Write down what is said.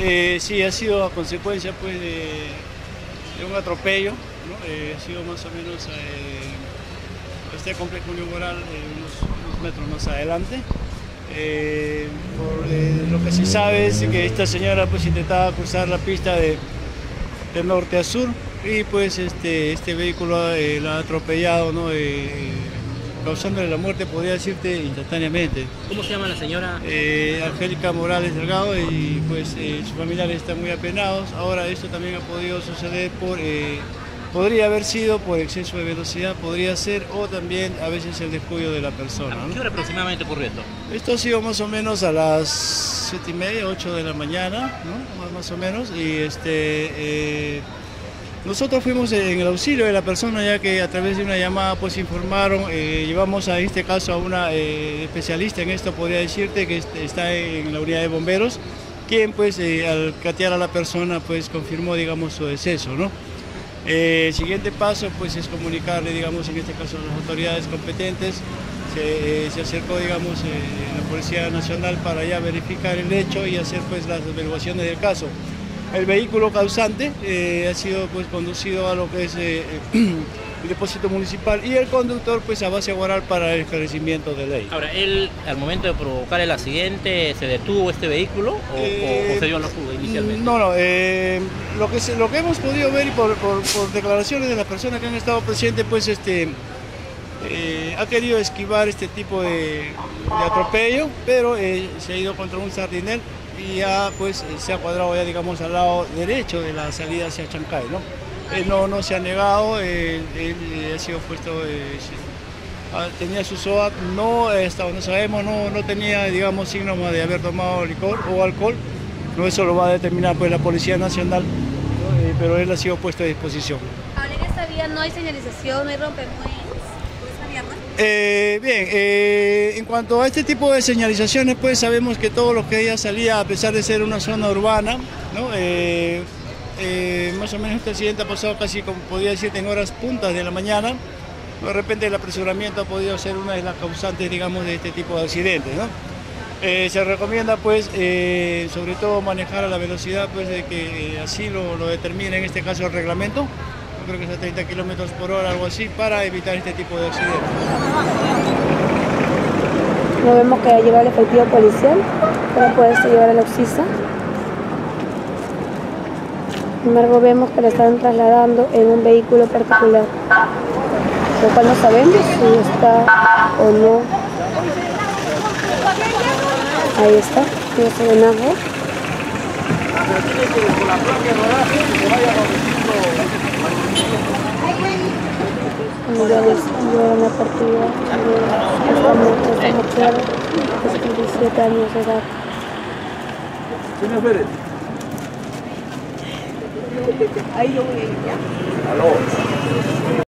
Sí, ha sido a consecuencia pues, de un atropello, ¿no? Ha sido más o menos este complejo Julio Moral, unos metros más adelante. Lo que se sabe es que esta señora pues intentaba cruzar la pista de norte a sur y pues este vehículo la ha atropellado, ¿no? Causándole la muerte, podría decirte, instantáneamente. ¿Cómo se llama la señora? Angélica Morales Delgado, y pues sus familiares están muy apenados. Ahora esto también ha podido suceder podría haber sido por exceso de velocidad, podría ser, o también a veces el descuido de la persona, ¿no? ¿A qué hora aproximadamente ocurrió esto? Esto ha sido más o menos a las 7:30, 8 de la mañana, ¿no? Más o menos, y nosotros fuimos en el auxilio de la persona, ya que a través de una llamada pues informaron, llevamos a este caso a una especialista en esto, podría decirte, que está en la unidad de bomberos, quien pues al catear a la persona pues confirmó, digamos, su deceso, ¿no? El siguiente paso pues es comunicarle, digamos, en este caso a las autoridades competentes. Se acercó, digamos, la Policía Nacional para ya verificar el hecho y hacer pues las averiguaciones del caso. El vehículo causante ha sido pues conducido a lo que es el depósito municipal, y el conductor pues a Base Guaral para el esclarecimiento de ley. Ahora, él al momento de provocar el accidente, ¿se detuvo este vehículo o se dio la fuga inicialmente? No, lo que hemos podido ver y por declaraciones de las personas que han estado presentes, pues ha querido esquivar este tipo de atropello, pero se ha ido contra un sardinel y ya pues se ha cuadrado ya, digamos, al lado derecho de la salida hacia Chancay, ¿no? Él no se ha negado, él ha sido puesto, tenía su SOAT, hasta donde sabemos no tenía, digamos, síntomas de haber tomado licor o alcohol, no, eso lo va a determinar pues la Policía Nacional, ¿no? Pero él ha sido puesto a disposición. Ahora en esta vía no hay señalización, no hay rompemuelles, ¿por esa vía más? Bien, en cuanto a este tipo de señalizaciones, pues sabemos que todo lo que ella salía, a pesar de ser una zona urbana, ¿no? Más o menos este accidente ha pasado casi, como podría decirte, en horas puntas de la mañana. De repente el apresuramiento ha podido ser una de las causantes, digamos, de este tipo de accidentes, ¿no? Se recomienda, pues, sobre todo manejar a la velocidad, pues, de que así lo determina en este caso el reglamento. Yo creo que es a 30 km/h, algo así, para evitar este tipo de accidentes. No vemos que lleva el efectivo policial para poder llevar a la oxisa. Sin embargo, vemos que la están trasladando en un vehículo particular, lo cual no sabemos si está o no. Ahí está, tiene su drenaje. Llevan la partida de esta mujer de 17 años de edad. Señor Pérez. Ahí yo voy a ir ya. Aló.